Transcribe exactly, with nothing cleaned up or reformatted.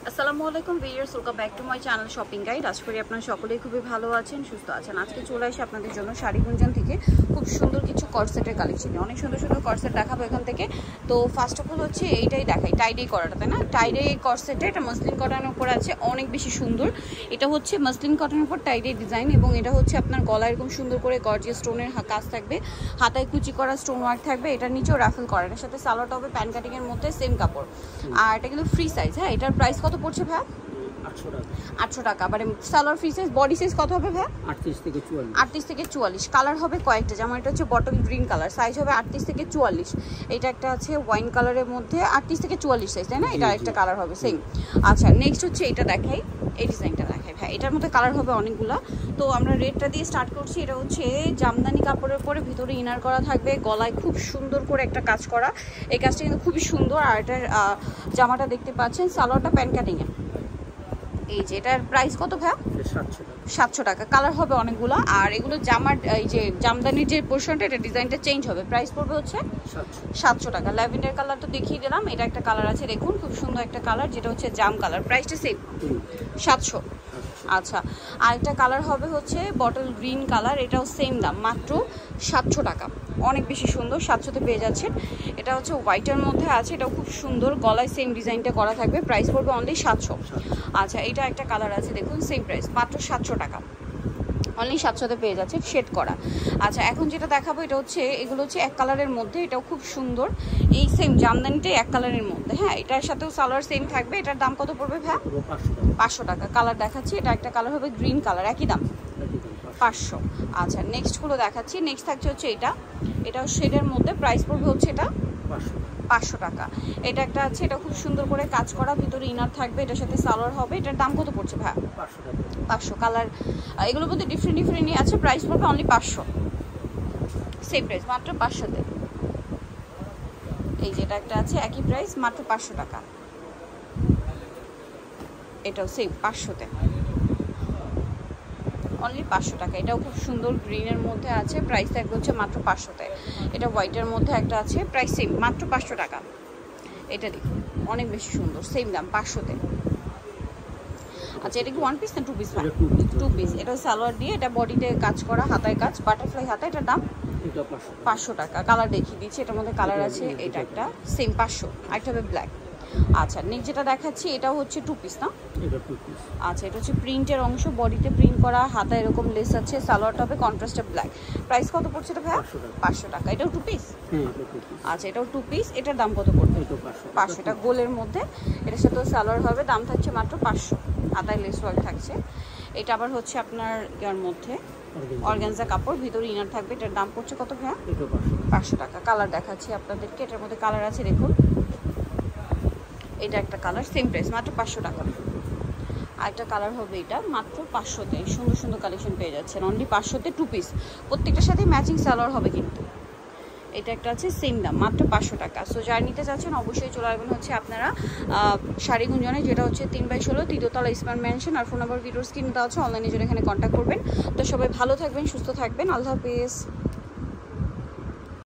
আসসালামু আলাইকুম viewers, welcome back to my channel shopping guide. আশা করি আপনারা সকলেই খুবই ভালো আছেন, সুস্থ আছেন। আজকে চলে আসি আপনাদের জন্য শাড়ি গুঞ্জন থেকে খুব সুন্দর কিছু কর্সেটের কালেকশন, অনেক সুন্দর সুন্দর কর্সেট দেখাবো এখান থেকে। তো ফার্স্ট অফ অল হচ্ছে এইটাই দেখাই, টাইডে করাটা, তাই না? টাইডে কর্সেটে এটা মাসলিন কটনের উপর আছে, অনেক বেশি সুন্দর। এটা হচ্ছে মাসলিন কটনের উপর টাইডে ডিজাইন, এবং এটা হচ্ছে আপনার গলায় এরকম সুন্দর করে গর্জিয়াস স্টোনের কাজ থাকবে, হাতায় কুচি করা স্টোন ওয়ার্ক থাকবে, এটা নিচেও রাফেল করা। এর সাথে সালোয়ারটা হবে প্যান কাটিং এর মধ্যে, সেম কাপড়। আর এটা কিন্তু ফ্রি সাইজ। হ্যাঁ, এটার প্রাইস কত পড়ছে ভাই? আটশো টাকা। মানে salwar free size. Body size কত হবে ভাই? আটত্রিশ থেকে চুয়াল্লিশ। আটত্রিশ থেকে চুয়াল্লিশ। কালার হবে কয়েকটা, যেমন এটা হচ্ছে বটল গ্রিন কালার, সাইজ হবে আটত্রিশ থেকে চুয়াল্লিশ। এটা একটা আছে ওয়াইন কালারের মধ্যে, আটত্রিশ থেকে চুয়াল্লিশ সাইজ, তাই না? এটা একটা কালার হবে সেম। আচ্ছা, নেক্সট হচ্ছে এটা দেখাই, এই ডিজাইনটা দেখাই ভাই। এটার মধ্যে কালার হবে অনেকগুলা। তো আমরা রেডটা দিয়ে স্টার্ট করছি। এটা হচ্ছে জামদানি কাপড়ের উপরে ভিতরে ইনার করা থাকবে, গলায় খুব সুন্দর করে একটা কাজ করা। এই কাজটা কিন্তু খুবই সুন্দর। আর এটার জামাটা দেখতে পাচ্ছেন, সালোয়ারটা প্যান কাটিংয়ে। এই যে এটার প্রাইস কত ভাইয়া? সাতশো টাকা। কালার হবে অনেকগুলো। আর এগুলো জামার এই যে জামদানির যে পোর্শনটা, এটা ডিজাইনটা চেঞ্জ হবে। প্রাইস পড়বে হচ্ছে সাতশো টাকা। ল্যাভেন্ডার কালার তো দেখিয়ে দিলাম, এটা একটা কালার আছে, দেখুন খুব সুন্দর একটা কালার, যেটা হচ্ছে জাম কালার। প্রাইসটা সেম সাতশো। আচ্ছা, আরেকটা কালার হবে হচ্ছে বটল গ্রিন কালার, এটাও সেম দাম, মাত্র সাতশো টাকা। অনেক বেশি সুন্দর, সাতশোতে পেয়ে যাচ্ছেন। এটা হচ্ছে হোয়াইটের মধ্যে আছে, এটাও খুব সুন্দর, গলায় সেম ডিজাইনটা করা থাকবে। প্রাইস পড়বে অনলি সাতশো। আচ্ছা, এটা একটা কালার আছে, দেখুন সেম প্রাইস, মাত্র সাতশো টাকা। অনলি সাতশোতে পেয়ে যাচ্ছে, শেড করা। আচ্ছা, এখন যেটা দেখাবো এটা হচ্ছে, এগুলো হচ্ছে এক কালারের মধ্যে, এটাও খুব সুন্দর। এই সেম জামদানিটাই এক কালারের মধ্যে। হ্যাঁ, এটার সাথেও সালোয়ার সেম থাকবে। এটার দাম কত পড়বে ভাই? পাঁচশো টাকা। কালার দেখাচ্ছি, এটা একটা কালার হবে গ্রিন কালার, একই দাম পাঁচশো। আচ্ছা, নেক্সটগুলো দেখাচ্ছি। নেক্সট থাকছে হচ্ছে এটা, এটাও শেডের মধ্যে, প্রাইস পড়বে হচ্ছে এটা পাঁচশো টাকা। এটা একটা আছে, এটা খুব সুন্দর করে কাজ করা, ভিতরে ইনার থাকবে, এটার সাথে সালোয়ার হবে। এটার দাম কত পড়ছে ভাই? পাঁচশো। কালার এগুলোর মধ্যে ডিফারেন্ট ডিফারেন্টই আছে, প্রাইস পড়বে অনলি পাঁচশো। সেম প্রাইস, মাত্র পাঁচশোতে। এই যেটা একটা আছে, একই প্রাইস, মাত্র পাঁচশো টাকা। এটাও সেম পাঁচশোতে, অনলি পাঁচশো টাকা। এটাও খুব সুন্দর, গ্রিনের মধ্যে আছে, প্রাইস থাকবে হচ্ছে মাত্র পাঁচশোতে। এটা হোয়াইটের মধ্যে একটা আছে, প্রাইস সেম, মাত্র পাঁচশো টাকা। এটা দেখুন অনেক বেশি সুন্দর, সেম দাম পাঁচশোতে। আচ্ছা, এটা কি ওয়ান পিস না টু পিস? Two piece. এটা সালোয়ার দিয়ে, এটা বডিতে কাজ করা, হাতায় কাজ, বাটারফ্লাই হাতা। এটার দাম পাঁচশো টাকা। কালার দেখিয়ে দিচ্ছি, এটার মধ্যে কালার আছে, এটা একটা সেম পাঁচশো। আরেকটা হবে ব্ল্যাক। আচ্ছা, নেক্সট যেটা দেখাচ্ছি, এটাও হচ্ছে টু পিস না? আচ্ছা, এটা হচ্ছে প্রিন্টের অংশ, বডিতে প্রিন্ট করা, হাতা এরকম লেস আছে, সালোয়ারটা হবে কন্ট্রাস্টে ব্ল্যাক। প্রাইস কত পড়ছে এটা ভাইয়া? পাঁচশো টাকা। এটাও টু পিস? আচ্ছা, এটাও টু পিস। এটার দাম কত পড়বে? পাঁচশো। এটা গোলের মধ্যে, এটার সাথেও সালোয়ার হবে, দাম থাকছে মাত্র পাঁচশো। হাতায় লেস ওয়ার্ক থাকছে। এটা আবার হচ্ছে আপনার ইয়ার মধ্যে অর্গানজা কাপড়, ভিতরে ইনার থাকবে। এটার দাম পড়ছে কত ভাইয়া? পাঁচশো টাকা। কালার দেখাচ্ছি আপনাদেরকে, এটার মধ্যে কালার আছে, দেখুন এটা একটা কালার, সেম প্রাইস, মাত্র পাঁচশো টাকা। আরেকটা কালার হবে এটা, মাত্র পাঁচশোতে। সুন্দর সুন্দর কালেকশন পেয়ে যাচ্ছেন অনলি পাঁচশোতে, টু পিস। প্রত্যেকটার সাথে ম্যাচিং সালোয়ার হবে কিন্তু। এটা একটা আছে, সেম দাম, মাত্র পাঁচশো টাকা। সো যারা নিতে চাচ্ছেন অবশ্যই চলে আসবেন হচ্ছে আপনারা শাড়ি গুঞ্জনে, যেটা হচ্ছে তিন বাই ষোলো তৃতীয়তলা ইসমান ম্যানশন। আর ফোন নাম্বার ভিডিওর স্ক্রিনে দেওয়া আছে, অনলাইনে জন্য এখানে কন্ট্যাক্ট করবেন। তো সবাই ভালো থাকবেন, সুস্থ থাকবেন, আল্লাহ হাফেজ।